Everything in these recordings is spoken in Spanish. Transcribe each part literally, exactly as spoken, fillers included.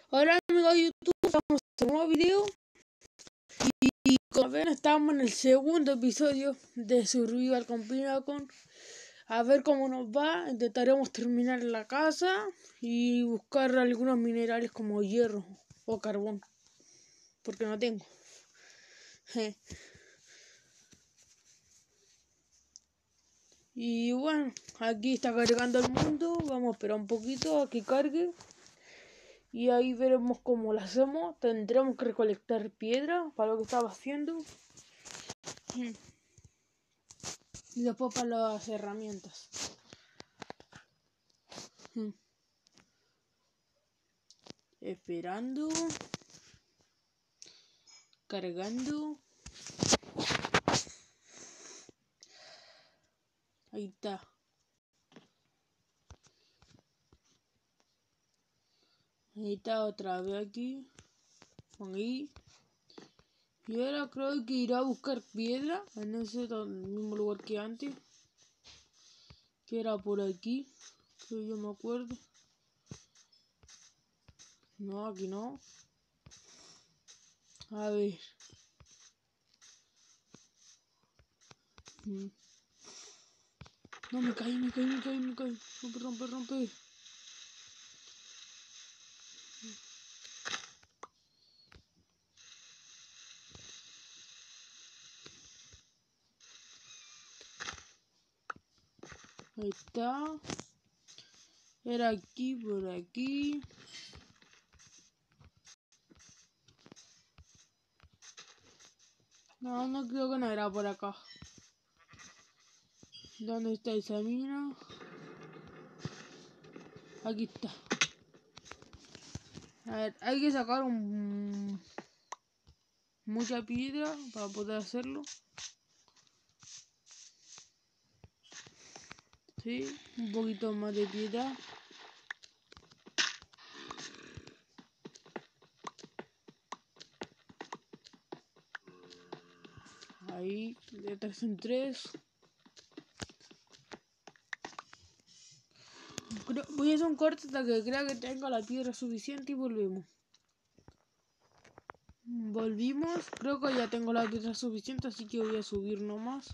Hola amigos de YouTube, estamos en un nuevo video y como ven estamos en el segundo episodio de Survival con Pinacon. A ver cómo nos va, intentaremos terminar la casa y buscar algunos minerales como hierro o carbón, porque no tengo. Y bueno, aquí está cargando el mundo, vamos a esperar un poquito a que cargue. Y ahí veremos cómo lo hacemos. Tendremos que recolectar piedra para lo que estaba haciendo. Y después para las herramientas. Esperando. Cargando. Ahí está. Ahí está otra vez aquí. Ahí. Y ahora creo que irá a buscar piedra en ese mismo lugar que antes. Que era por aquí. Que yo me acuerdo. No, aquí no. A ver. No, me caí, me caí, me caí, me caí. Rompe, rompe, rompe. Ahí está. Era aquí, por aquí. No, no creo que no era por acá. ¿Dónde está esa mina? Aquí está. A ver, hay que sacar un... mucha piedra para poder hacerlo. Sí, un poquito más de piedra. Ahí, de tres en tres. Voy a hacer un corte hasta que crea que tenga la piedra suficiente y volvemos. Volvimos, creo que ya tengo la piedra suficiente, así que voy a subir nomás.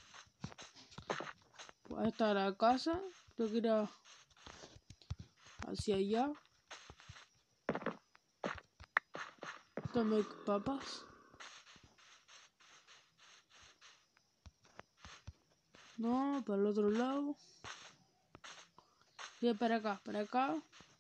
Hasta la casa, creo que era hacia allá. Tomé papas. No, para el otro lado. Y para acá, para acá.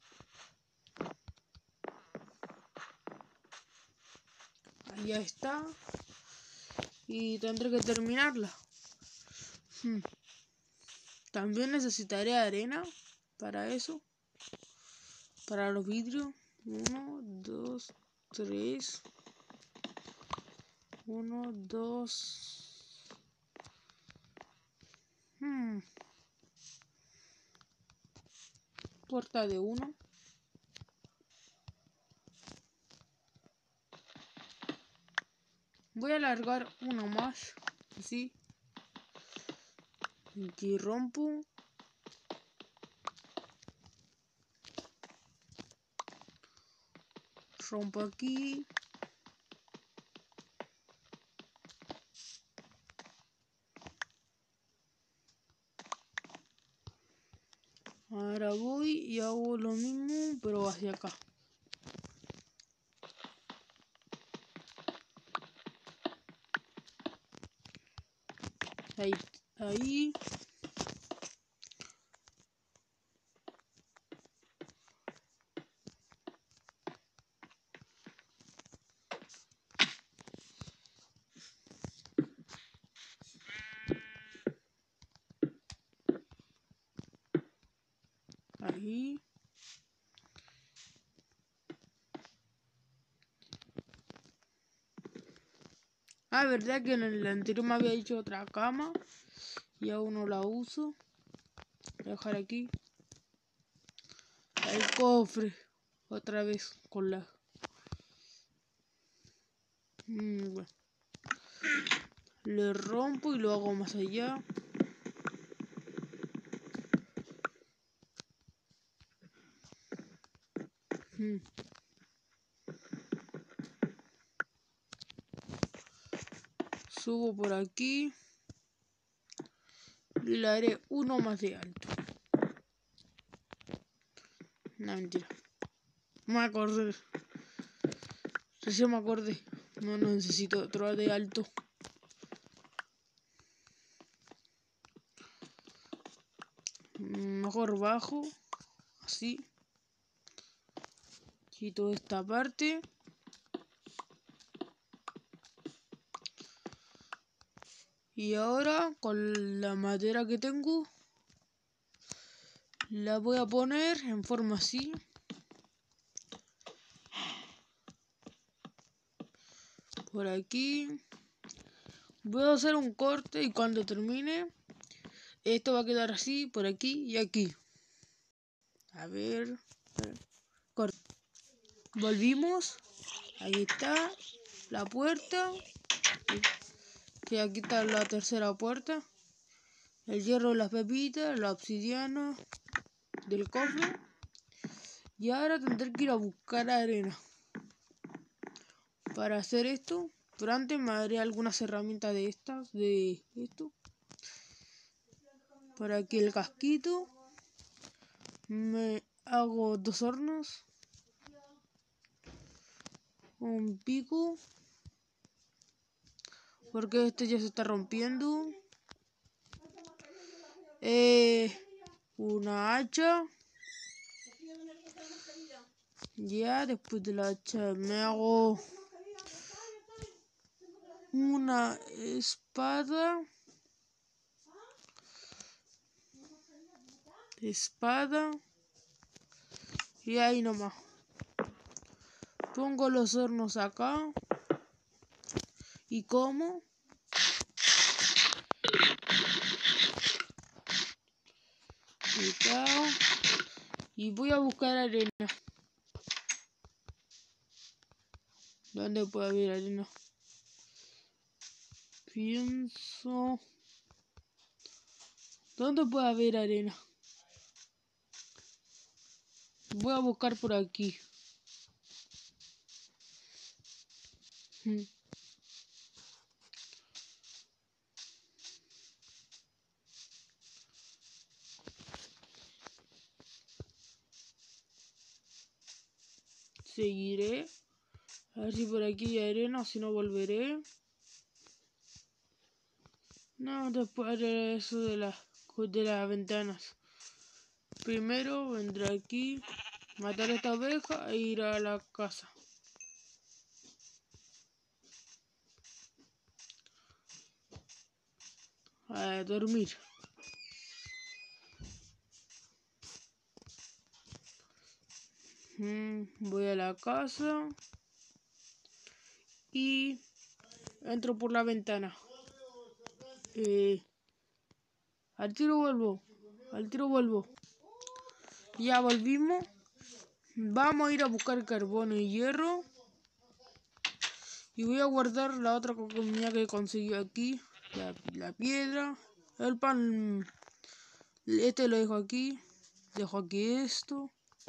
Ahí está. Y tendré que terminarla. Hmm. También necesitaré arena para eso. Para los vidrios. Uno, dos, tres. Uno, dos. Hmm. Puerta de uno. Voy a alargar uno más. Así. Aquí rompo. Rompo aquí. Ahora voy y hago lo mismo, pero hacia acá. Ahí, ahí. Ahí. Ah, verdad que en el anterior me había hecho otra cama y aún no la uso. Voy a dejar aquí el cofre otra vez con la... Mm, bueno. Le rompo y lo hago más allá. Mm. Subo por aquí. Y le haré uno más de alto. No, mentira. Me acordé. Recién me acordé. No, no necesito otro de alto. Mejor bajo. Así. Quito esta parte. Y ahora con la madera que tengo la voy a poner en forma así. Por aquí. Voy a hacer un corte y cuando termine esto va a quedar así, por aquí y aquí. A ver. Corte. Volvimos. Ahí está la puerta. Y aquí está la tercera puerta. El hierro de las pepitas, la obsidiana del cofre. Y ahora tendré que ir a buscar arena para hacer esto. Pero antes me haré algunas herramientas de estas, de esto. Por aquí el casquito. Me hago dos hornos. Un pico. Porque este ya se está rompiendo. Eh, una hacha. Ya, después de la hacha me hago una espada. Espada. Y ahí nomás. Pongo los hornos acá. Y como. Y voy a buscar arena. ¿Dónde puede haber arena? Pienso... ¿Dónde puede haber arena? Voy a buscar por aquí. Hmm. Seguiré. A ver si por aquí hay arena, si no volveré. No, después haré eso de las, de las ventanas. Primero vendré aquí, matar a esta oveja e ir a la casa. A dormir. Mm, voy a la casa. Y entro por la ventana. Eh, al tiro vuelvo. Al tiro vuelvo. Ya volvimos. Vamos a ir a buscar carbón y hierro. Y voy a guardar la otra comida que conseguí aquí. La, la piedra. El pan. Este lo dejo aquí. Dejo aquí esto.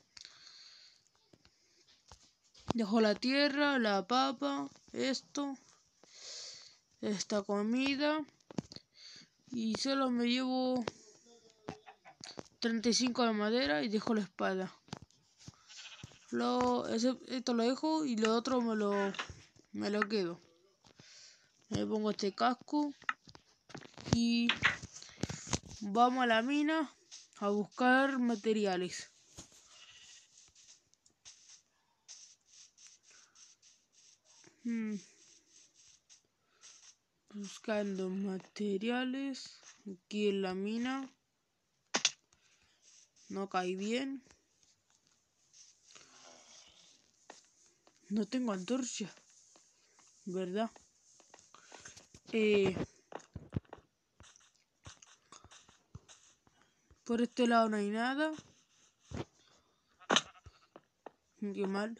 Dejo la tierra, la papa. Esto. Esta comida. Y solo me llevo treinta y cinco de madera y dejo la espada. Lo, ese, esto lo dejo y lo otro me lo, me lo quedo. Me pongo este casco y vamos a la mina a buscar materiales. Hmm. Buscando materiales aquí en la mina. No cae bien. No tengo antorcha, ¿verdad? Eh, por este lado no hay nada. Qué mal.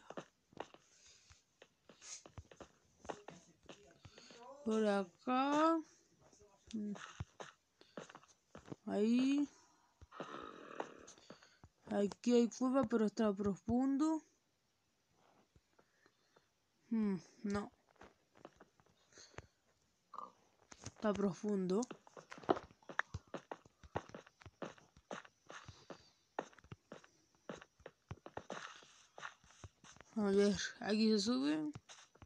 Por acá. Ahí. Aquí hay cueva, pero está profundo. Hmm, no. Está profundo. A ver, aquí se sube.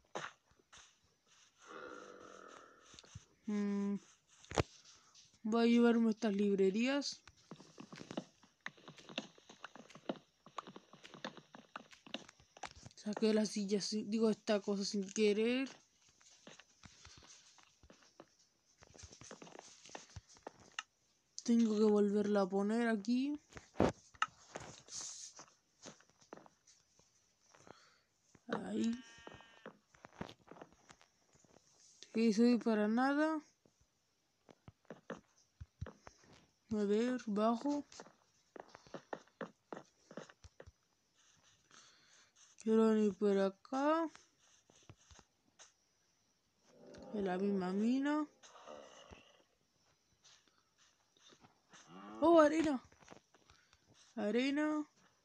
Mm, voy a llevarme estas librerías. Saqué la silla, digo esta cosa sin querer. Tengo que volverla a poner aquí. Ahí. Que soy para nada. A ver, bajo. Quiero venir por acá. En la misma mina. Oh, arena. Arena.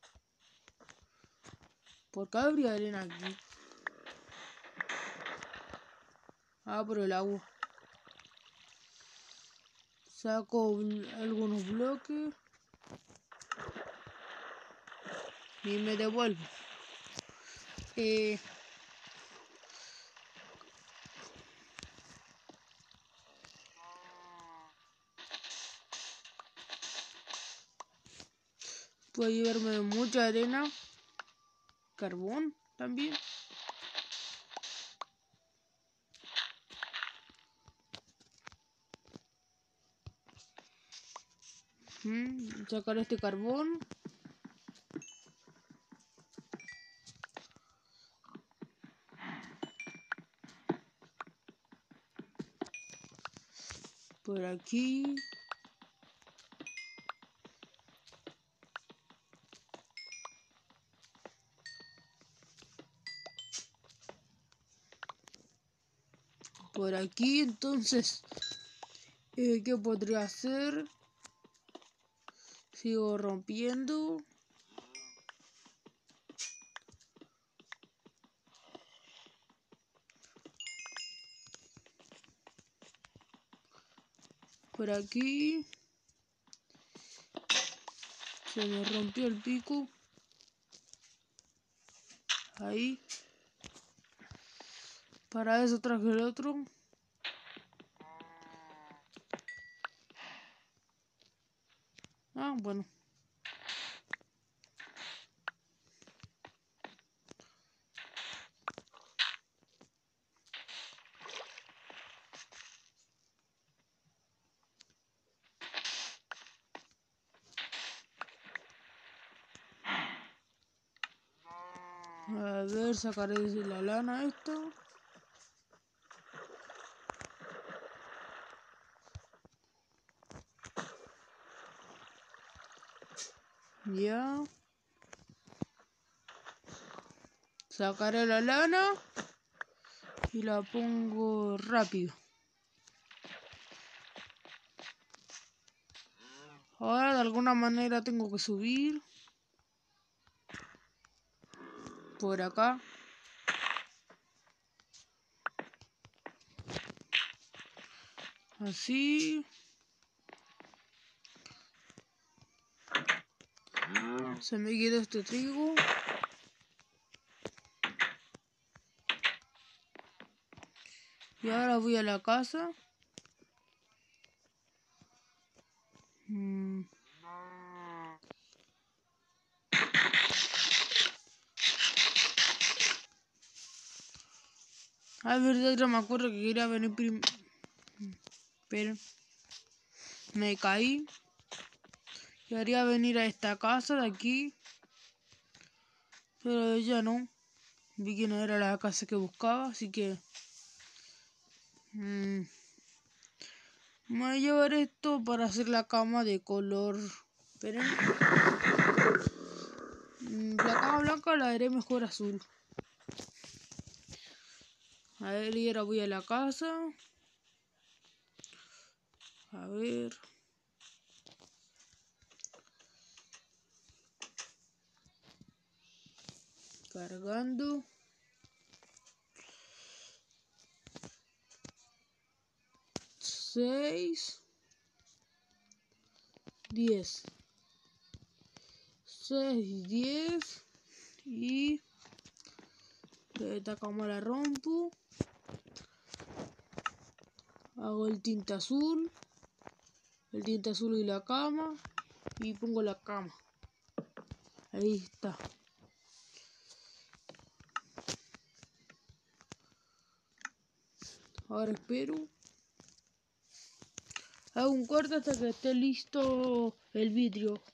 ¿Por qué habría arena aquí? Ah, por el agua. Saco algunos bloques. Y me devuelvo. Eh... Puedo llevarme mucha arena. Carbón también. Mm, sacar este carbón. Por aquí. Por aquí, entonces, eh, ¿qué podría hacer? Sigo rompiendo. Por aquí. Se me rompió el pico. Ahí. Para eso traje el otro. Ah, bueno. A ver, sacaré de la lana esto. Ya. Sacaré la lana. Y la pongo rápido. Ahora de alguna manera tengo que subir. Por acá. Así. Se me quedó este trigo. Y ahora voy a la casa. Mm. A ver, ya me acuerdo que quería venir primero. Pero me caí. Quería venir a esta casa de aquí. Pero ya no. Vi que no era la casa que buscaba, así que... Mmm, me voy a llevar esto para hacer la cama de color... Esperen. Mm, la cama blanca la haré mejor azul. A ver, y ahora voy a la casa. A ver... Cargando. seis, diez. seis, diez y esta cama la rompo. Hago el tinte azul, el tinte azul y la cama y pongo la cama. Ahí está. Ahora espero. Hago un corte hasta que esté listo el vidrio.